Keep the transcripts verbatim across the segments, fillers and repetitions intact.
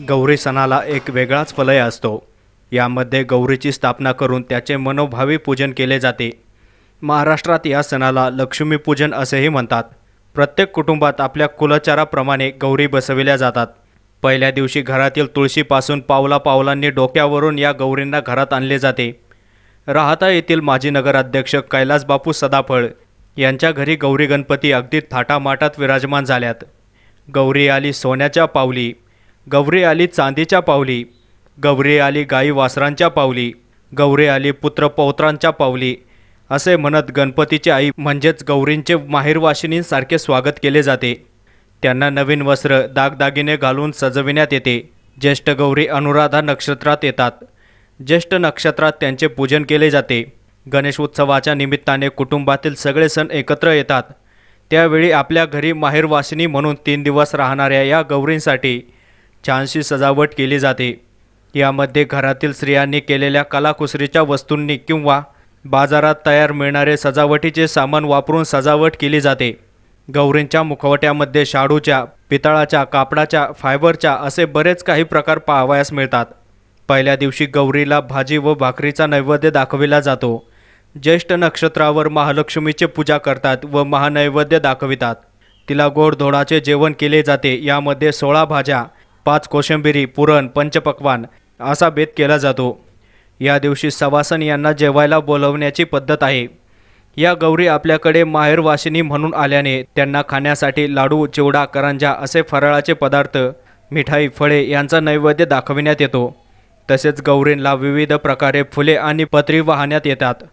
गौरी सणाला एक वेगळाच फलय असतो। यामध्ये गौरीची स्थापना करून त्याचे मनोभावी पूजन केले जाते। महाराष्ट्रात या सणाला लक्ष्मीपूजन असेही म्हणतात। प्रत्येक कुटुंबात आपल्या कुलचाराप्रमाणे गौरी बसविल्या जातात। पहिल्या दिवशी घरातील तुळशीपासून पावला पावलांनी डोक्यावरून या गौरींना घरात आणले जाते। राहता येथील माजी नगराध्यक्ष कैलास बापू सदाफळ यांच्या घरी गौरी गणपती अगदी थाटामाटात विराजमान झाल्यात। गौरी आली सोन्याच्या पावली, गौरी आली चांदीच्या पावली, गौरी आली गाई वासरांच्या पावली, गौरी आली पुत्र पौत्रांच्या पावली असे म्हणत गणपतीची आई म्हणजेच गौरींचे माहेरवाशिनींसारखे स्वागत केले जाते। त्यांना नवीन वस्त्र दागदागिने घालून सजविण्यात येते। ज्येष्ठ गौरी अनुराधा नक्षत्रात येतात। ज्येष्ठ नक्षत्रात त्यांचे पूजन केले जाते। गणेश उत्सवाच्या निमित्ताने कुटुंबातील सगळे सण एकत्र येतात। त्यावेळी आपल्या घरी माहेरवासिनी म्हणून तीन दिवस राहणाऱ्या या गौरींसाठी छानशी सजावट केली जाते। यामध्ये घरातील स्त्रियांनी केलेल्या कलाकुसरीच्या वस्तूंनी किंवा बाजारात तयार मिळणारे सजावटीचे सामान वापरून सजावट केली जाते। गौरींच्या मुखवट्यामध्ये शाडूच्या, पितळाच्या, कापडाच्या, फायबरच्या असे बरेच काही प्रकार पाहावयास मिळतात। पहिल्या दिवशी गौरीला भाजी व भाकरीचा नैवेद्य दाखविला जातो। ज्येष्ठ नक्षत्रावर महालक्ष्मीची पूजा करतात व महानैवेद्य दाखवितात। तिला गोडधोडाचे जेवण केले जाते। यामध्ये सोळा भाज्या, पाच कोशिंबिरी, पुरण, पंचपक्वान असा बेत केला जातो। या दिवशी सवासण यांना जेवायला बोलवण्याची पद्धत आहे। या गौरी आपल्याकडे माहेरवाशिनी म्हणून आल्याने त्यांना खाण्यासाठी लाडू, चिवडा, करंजा असे फराळाचे पदार्थ, मिठाई, फळे यांचा नैवेद्य दाखविण्यात येतो। तसेच गौरींना विविध प्रकारे फुले आणि पत्री वाहण्यात येतात।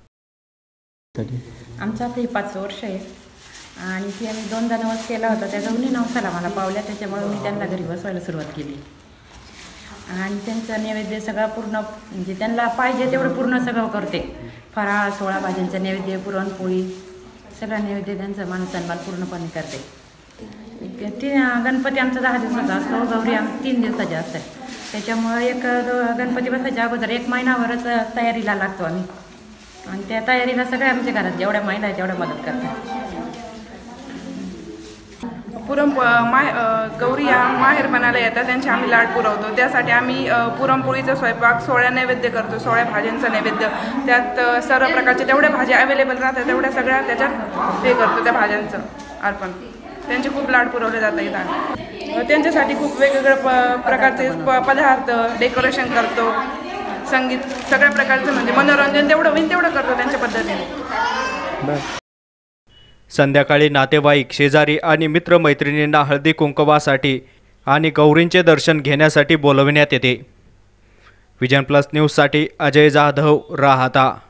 आमचा आता पाच वर्ष आहे आणि ती आम्ही दोनदा नवस केला होता। त्या गौरी नवसाला मला पावल्या, त्याच्यामुळे मी त्यांना घरी बसवायला सुरुवात केली आणि त्यांचं नैवेद्य सगळं पूर्ण म्हणजे त्यांना पाहिजे तेवढं पूर्ण सगळं करते। फराळ, सोळा भाज्यांचं नैवेद्य, पुरणपोळी सगळं नैवेद्य त्यांचा मान सन्मान पूर्णपणे करते। ती गणपती आमचा दहा दिवसाचा असतो, गौरी आम तीन दिवसाचे असतात। त्याच्यामुळं एक गणपती बसायच्या अगोदर एक महिनाभरच तयारीला लागतो आम्ही आणि त्या तयारीला सगळ्या आमच्या घरात जेवढ्या महिला आहेत तेवढ्या मदत करतात। पुरम माहे गौरी या माहेरपणाला येतात, त्यांचे आम्ही लाड पुरवतो। त्यासाठी आम्ही पुरणपोळीचा स्वयंपाक, सोळ्या नैवेद्य करतो, सोळ्या भाज्यांचा नैवेद्य। त्यात सर्व प्रकारचे तेवढ्या भाज्या अवेलेबल राहतात तेवढ्या सगळ्या त्याच्यात ते करतो, त्या भाज्यांचं अर्पण। त्यांचे खूप लाड पुरवले जातात इथं। त्यांच्यासाठी खूप वेगवेगळ्या प प्रकारचे प पदार्थ डेकोरेशन करतो, संगीत सगळ्या प्रकारचं म्हणजे मनोरंजन तेवढं होईल तेवढं करतो त्यांच्या पद्धतीने। संध्याकाळी नातेवाईक, शेजारी आणि मित्रमैत्रिणींना हळदी कुंकवासाठी आणि गौरींचे दर्शन घेण्यासाठी बोलविण्यात येते। विजन प्लस न्यूजसाठी अजय जाधव, राहता।